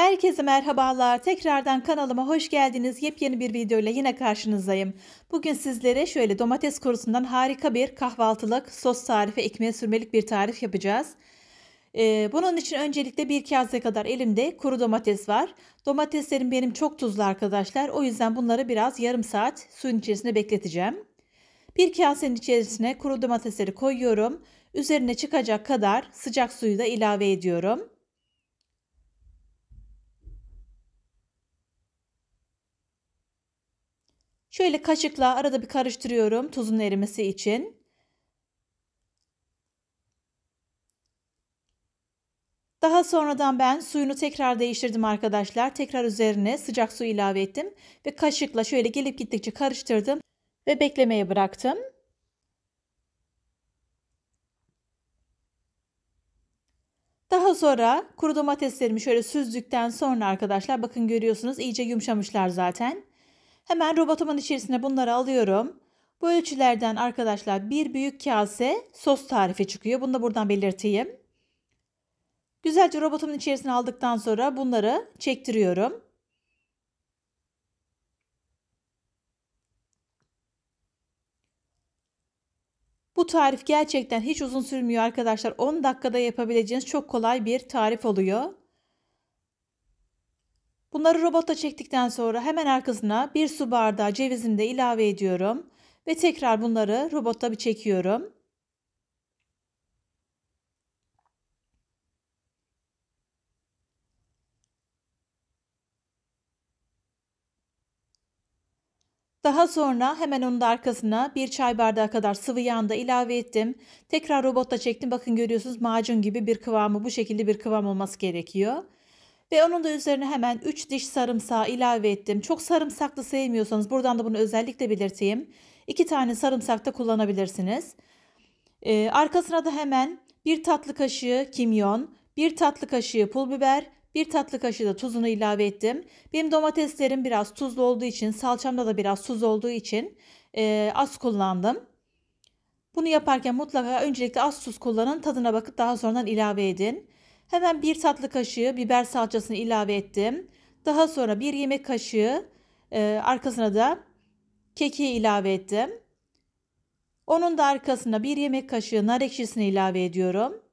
Herkese merhabalar. Tekrardan kanalıma hoş geldiniz. Yepyeni bir videoyla yine karşınızdayım. Bugün sizlere şöyle domates kurusundan harika bir kahvaltılık sos tarifi, ekmeğe sürmelik bir tarif yapacağız. Bunun için öncelikle bir kase kadar elimde kuru domates var. Domateslerim benim çok tuzlu arkadaşlar. O yüzden bunları biraz yarım saat suyun içerisinde bekleteceğim. Bir kasenin içerisine kuru domatesleri koyuyorum. Üzerine çıkacak kadar sıcak suyu da ilave ediyorum. Şöyle kaşıkla arada bir karıştırıyorum tuzun erimesi için. Daha sonradan ben suyunu tekrar değiştirdim arkadaşlar. Tekrar üzerine sıcak su ilave ettim ve kaşıkla şöyle gelip gittikçe karıştırdım ve beklemeye bıraktım. Daha sonra kuru domateslerimi şöyle süzdükten sonra arkadaşlar bakın görüyorsunuz iyice yumuşamışlar zaten. Hemen robotumun içerisine bunları alıyorum. Bu ölçülerden arkadaşlar bir büyük kase sos tarifi çıkıyor. Bunu da buradan belirteyim. Güzelce robotumun içerisine aldıktan sonra bunları çektiriyorum. Bu tarif gerçekten hiç uzun sürmüyor arkadaşlar. 10 dakikada yapabileceğiniz çok kolay bir tarif oluyor. Bunları robota çektikten sonra hemen arkasına bir su bardağı cevizini de ilave ediyorum. Ve tekrar bunları robotta bir çekiyorum. Daha sonra hemen onun da arkasına bir çay bardağı kadar sıvı yağ da ilave ettim. Tekrar robotta çektim. Bakın görüyorsunuz macun gibi bir kıvamı, bu şekilde bir kıvam olması gerekiyor. Ve onun da üzerine hemen 3 diş sarımsağı ilave ettim. Çok sarımsaklı sevmiyorsanız buradan da bunu özellikle belirteyim. 2 tane sarımsak da kullanabilirsiniz. Arkasına da hemen 1 tatlı kaşığı kimyon, 1 tatlı kaşığı pul biber, 1 tatlı kaşığı da tuzunu ilave ettim. Benim domateslerim biraz tuzlu olduğu için, salçamda da biraz tuz olduğu için az kullandım. Bunu yaparken mutlaka öncelikle az tuz kullanın, tadına bakıp daha sonradan ilave edin. Hemen 1 tatlı kaşığı biber salçasını ilave ettim. Daha sonra 1 yemek kaşığı arkasına da keki ilave ettim. Onun da arkasına 1 yemek kaşığı nar ekşisini ilave ediyorum.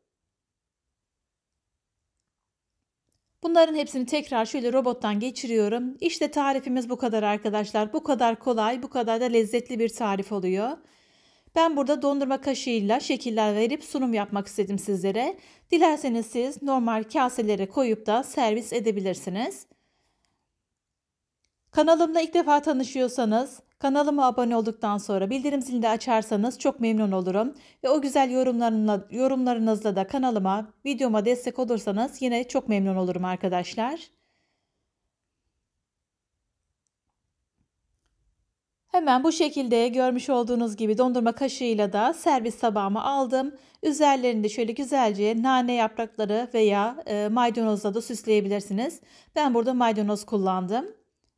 Bunların hepsini tekrar şöyle robottan geçiriyorum. İşte tarifimiz bu kadar arkadaşlar. Bu kadar kolay, bu kadar da lezzetli bir tarif oluyor. Ben burada dondurma kaşığıyla şekiller verip sunum yapmak istedim sizlere. Dilerseniz siz normal kaselere koyup da servis edebilirsiniz. Kanalımla ilk defa tanışıyorsanız kanalıma abone olduktan sonra bildirim zilini de açarsanız çok memnun olurum. Ve o güzel yorumlarınızla da kanalıma, videoma destek olursanız yine çok memnun olurum arkadaşlar. Hemen bu şekilde görmüş olduğunuz gibi dondurma kaşığıyla da servis tabağıma aldım. Üzerlerinde şöyle güzelce nane yaprakları veya maydanozla da süsleyebilirsiniz. Ben burada maydanoz kullandım.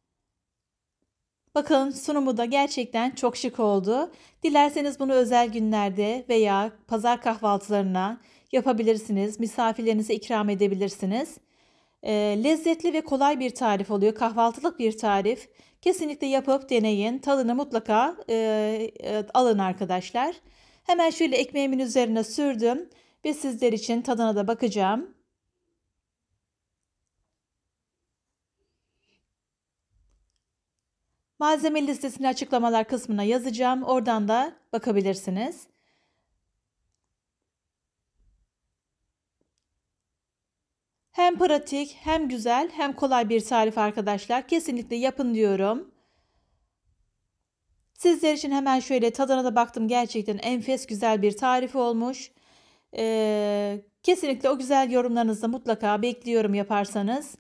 Bakın sunumu da gerçekten çok şık oldu. Dilerseniz bunu özel günlerde veya pazar kahvaltılarına yapabilirsiniz. Misafirlerinize ikram edebilirsiniz. Lezzetli ve kolay bir tarif oluyor. Kahvaltılık bir tarif. Kesinlikle yapıp deneyin. Tadını mutlaka alın arkadaşlar. Hemen şöyle ekmeğimin üzerine sürdüm ve sizler için tadına da bakacağım. Malzeme listesini açıklamalar kısmına yazacağım. Oradan da bakabilirsiniz. Hem pratik, hem güzel, hem kolay bir tarif arkadaşlar. Kesinlikle yapın diyorum. Sizler için hemen şöyle tadına da baktım. Gerçekten enfes güzel bir tarif olmuş. Kesinlikle o güzel yorumlarınızı mutlaka bekliyorum yaparsanız.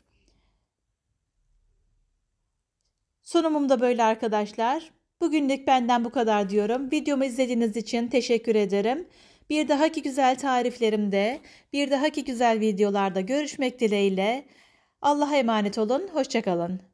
Sunumum da böyle arkadaşlar. Bugünlük benden bu kadar diyorum. Videomu izlediğiniz için teşekkür ederim. Bir dahaki güzel tariflerimde, bir dahaki güzel videolarda görüşmek dileğiyle. Allah'a emanet olun. Hoşça kalın.